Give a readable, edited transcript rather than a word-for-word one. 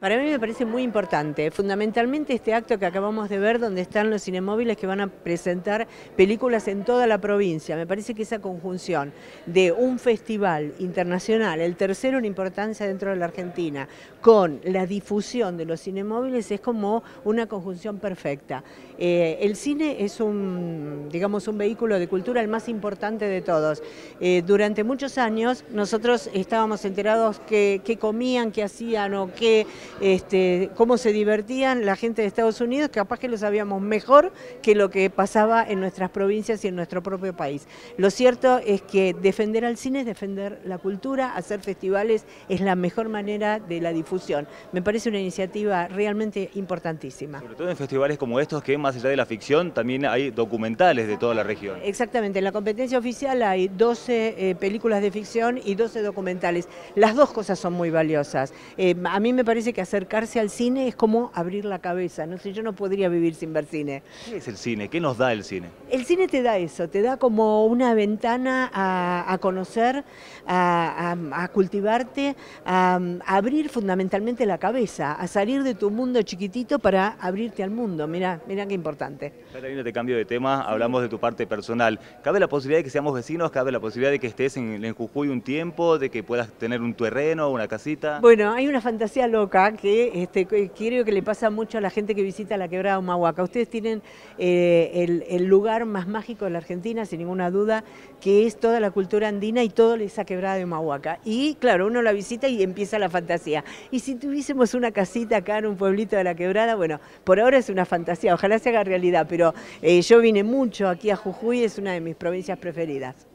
Para mí me parece muy importante, fundamentalmente este acto que acabamos de ver donde están los cinemóviles que van a presentar películas en toda la provincia. Me parece que esa conjunción de un festival internacional, el tercero en importancia dentro de la Argentina, con la difusión de los cinemóviles es como una conjunción perfecta. El cine es digamos, un vehículo de cultura el más importante de todos. Durante muchos años nosotros estábamos enterados qué comían, qué hacían o cómo se divertían la gente de Estados Unidos, capaz que lo sabíamos mejor que lo que pasaba en nuestras provincias y en nuestro propio país. Lo cierto es que defender al cine es defender la cultura, hacer festivales es la mejor manera de la difusión. Me parece una iniciativa realmente importantísima. Sobre todo en festivales como estos, que más allá de la ficción, también hay documentales de toda la región. Exactamente, en la competencia oficial hay 12 películas de ficción y 12 documentales. Las dos cosas son muy valiosas. A mí me parece que acercarse al cine es como abrir la cabeza. No sé, yo no podría vivir sin ver cine. ¿Qué es el cine? ¿Qué nos da el cine? El cine te da eso, te da como una ventana a conocer, a cultivarte, a abrir fundamentalmente la cabeza, a salir de tu mundo chiquitito para abrirte al mundo. Mirá qué importante. Catalina, te cambio de tema, hablamos de tu parte personal. ¿Cabe la posibilidad de que seamos vecinos? ¿Cabe la posibilidad de que estés en Jujuy un tiempo? ¿De que puedas tener un terreno, una casita? Bueno, hay una fantasía loca que creo que le pasa mucho a la gente que visita la Quebrada de Humahuaca. Ustedes tienen el lugar más mágico de la Argentina, sin ninguna duda, que es toda la cultura andina y toda esa Quebrada de Humahuaca. Y claro, uno la visita y empieza la fantasía. Y si tuviésemos una casita acá en un pueblito de la Quebrada, bueno, por ahora es una fantasía, ojalá se haga realidad, pero yo vine mucho aquí a Jujuy, es una de mis provincias preferidas.